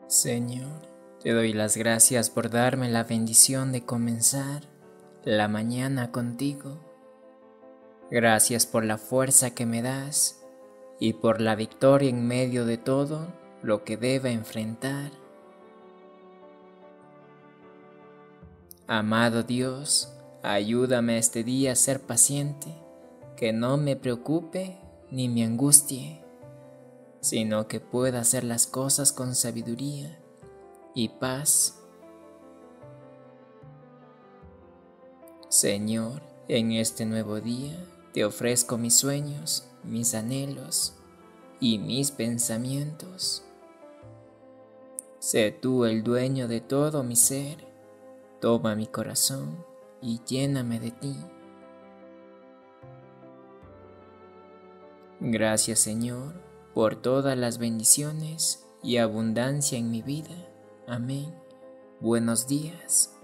Señor, te doy las gracias por darme la bendición de comenzar la mañana contigo. Gracias por la fuerza que me das y por la victoria en medio de todo lo que deba enfrentar. Amado Dios, ayúdame este día a ser paciente, que no me preocupe ni me angustie, sino que pueda hacer las cosas con sabiduría y paz. Señor, en este nuevo día te ofrezco mis sueños, mis anhelos y mis pensamientos. Sé tú el dueño de todo mi ser, toma mi corazón y lléname de ti. Gracias, Señor, por todas las bendiciones y abundancia en mi vida. Amén. Buenos días.